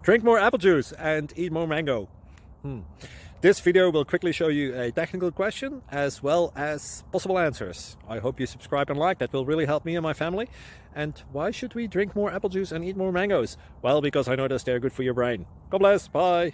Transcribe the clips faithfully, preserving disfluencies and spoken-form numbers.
Drink more apple juice and eat more mango. Hmm. This video will quickly show you a technical question as well as possible answers. I hope you subscribe and like, that will really help me and my family. And why should we drink more apple juice and eat more mangoes? Well, because I noticed they're good for your brain. God bless, bye!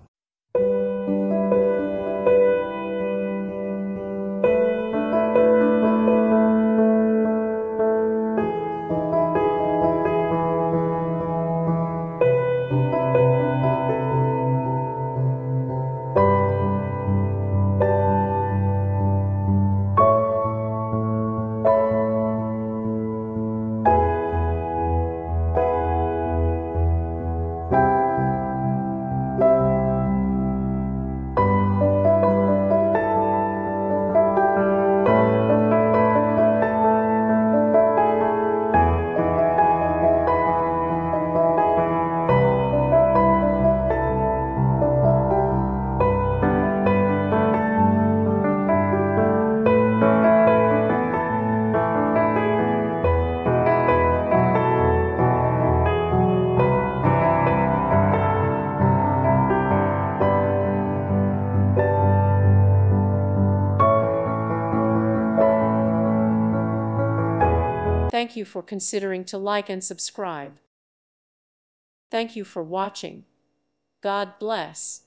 Thank you for considering to like and subscribe. Thank you for watching. God bless.